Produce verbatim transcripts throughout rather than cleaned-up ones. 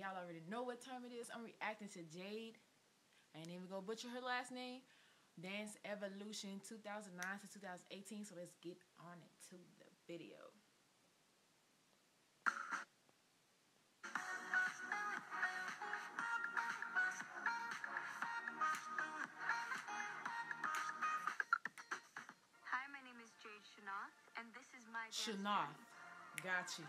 y'all already know what time it is. I'm reacting to Jade. I ain't even gonna butcher her last name. Dance Evolution two thousand nine to two thousand eighteen. So let's get on into the video. Hi, my name is Jade Shanoth, and this is my dance Shanoth. journey. Got you.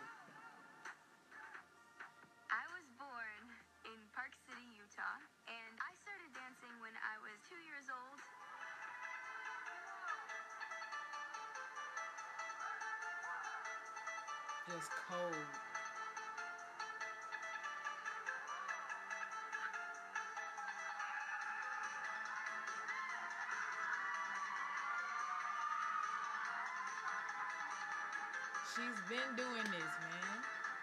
I was born in Park City, Utah, and I started dancing when I was two years old. Just cold. She's been doing this, man.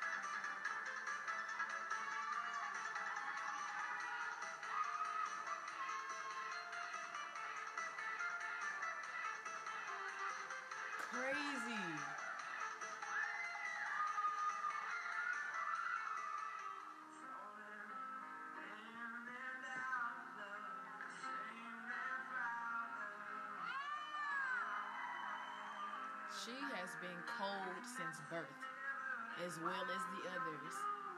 Crazy. She has been cold since birth, as well as the others.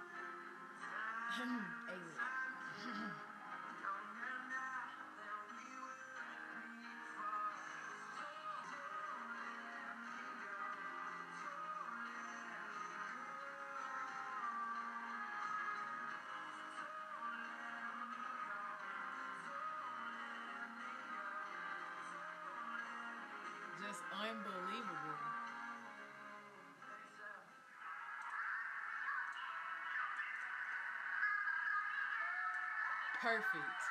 Just unbelievable. Perfect.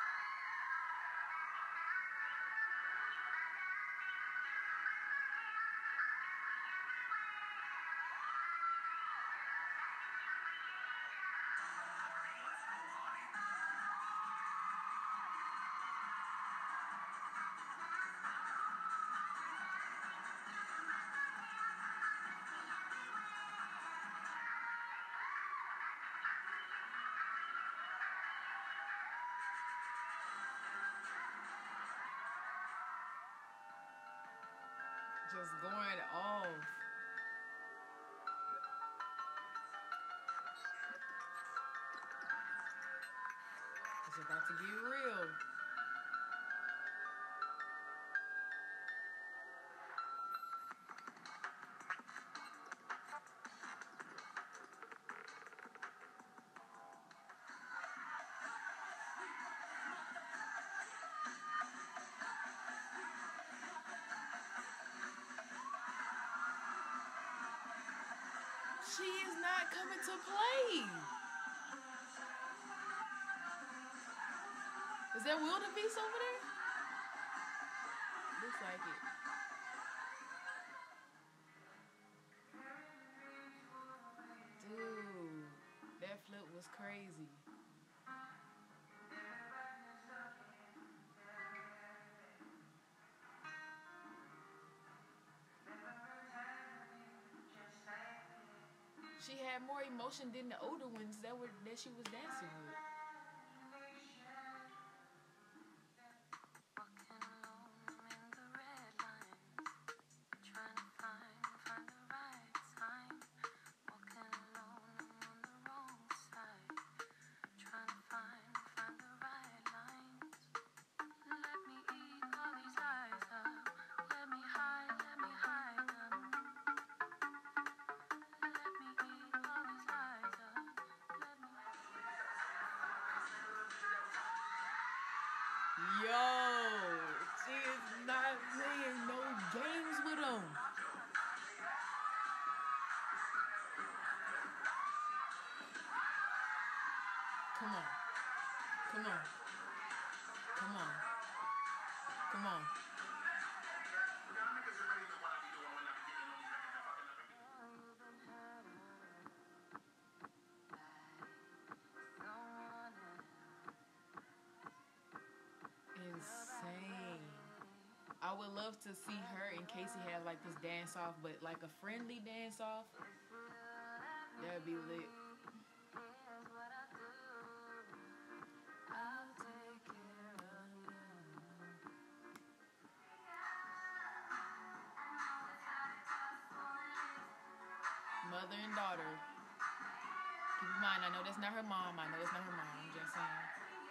Just going off. It's about to get real. She is not coming to play. Is there wildebeest over there? Looks like it. Dude, that flip was crazy. She had more emotion than the older ones that were that she was dancing with. Yo, she is not playing no games with him. Come on. Come on. Come on. Come on. Insane. I would love to see her and Casey have like this dance off, but like a friendly dance off. That'd be lit. mother and daughter. Keep in mind, I know that's not her mom. I know it's not her mom. I'm just saying.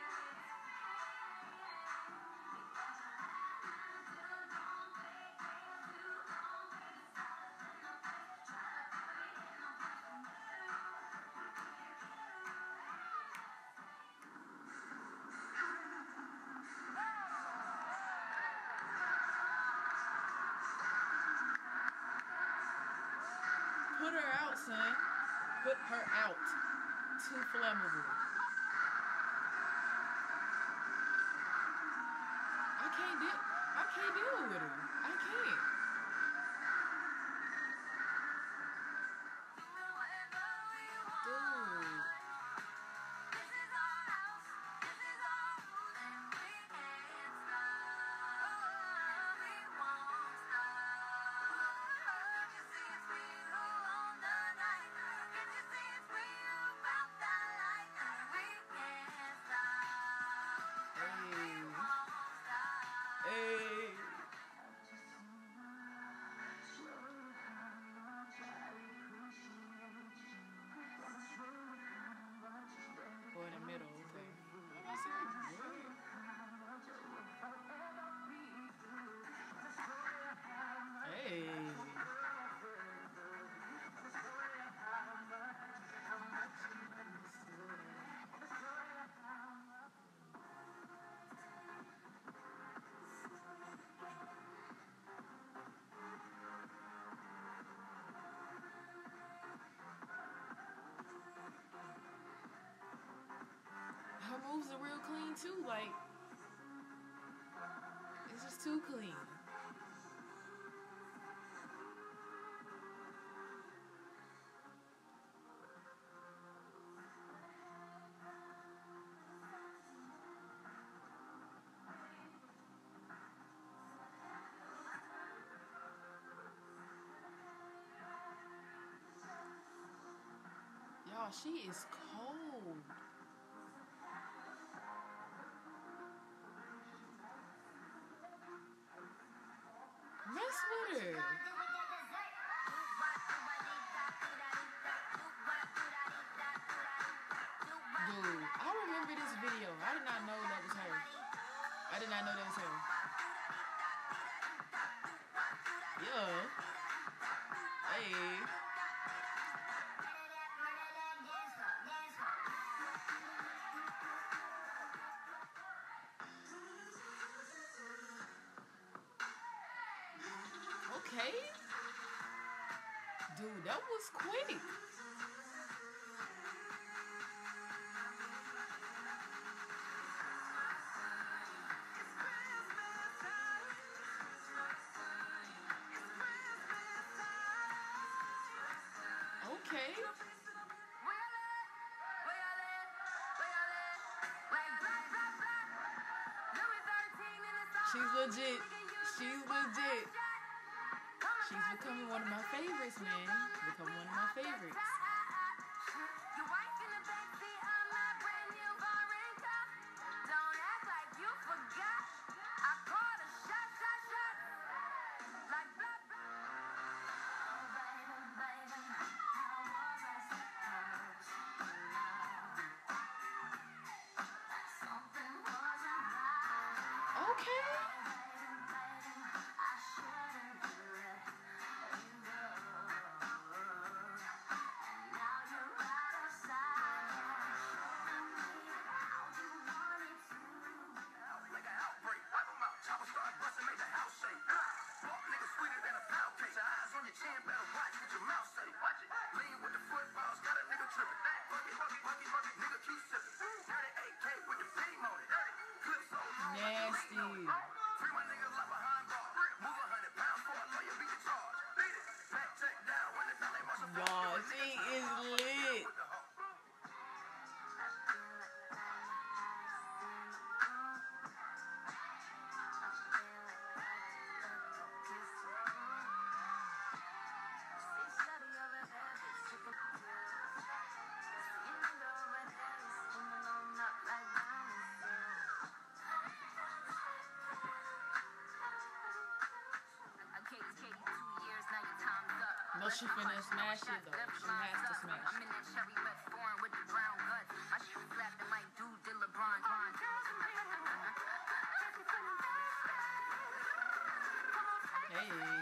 Put her out, son. Put her out. Too flammable. I can't deal. I can't deal with her. I can't. Dude. Hey. Or in the middle, okay. I said, hey. Her moves are real clean too. Like, it's just too clean. Y'all, she is cold. Mess with her. Dude, I remember this video. I did not know that was her. I did not know that was her. Yeah. Hey. Okay. Dude, that was quick. Okay. She's legit. She's legit. She's becoming one of my favorites, man. Becoming one of my favorites. Okay. Oh, she finna smash it though. She has to smash I'm in that cherry red foreign with the brown guts. I shoot flapping like dude did LeBron. Hey.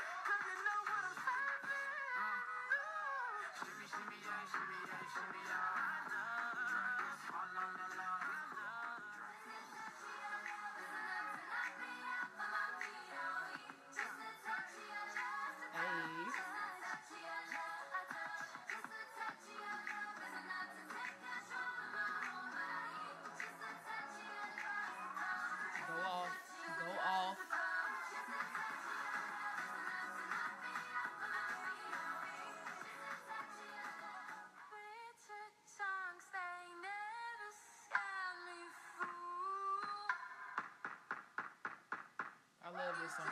Go off. Go off. I love this song.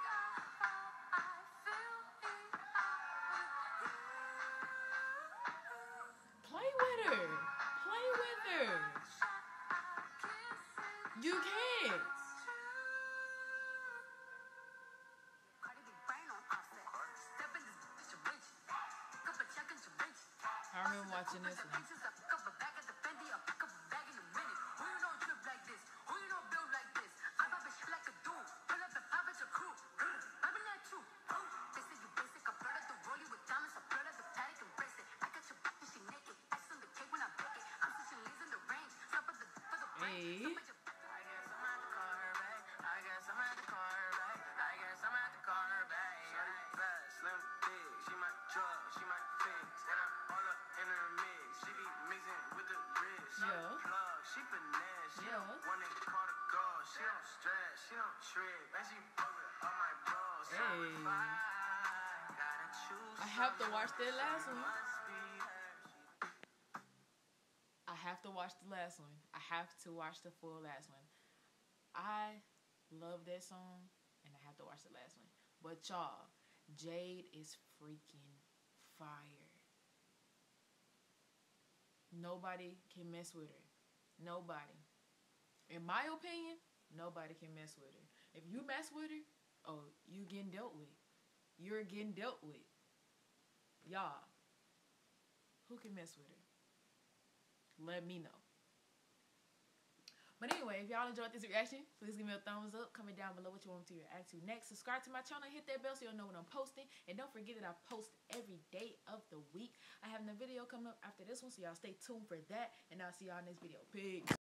Play with her. Play with her. You can't. I remember watching this one. Hey. I have to watch that last one. I have to watch the last one. I have to watch the full last one. I love that song, and I have to watch the last one. But y'all, Jade is freaking fire. Nobody can mess with her. Nobody. In my opinion, nobody can mess with her. If you mess with her, oh, you getting dealt with. You're getting dealt with. Y'all, who can mess with her? Let me know. But anyway, if y'all enjoyed this reaction, please give me a thumbs up. Comment down below what you want me to react to next. Subscribe to my channel. Hit that bell so you'll know when I'm posting. And don't forget that I post every day of the week. I have a video coming up after this one, so y'all stay tuned for that. And I'll see y'all next video. Peace.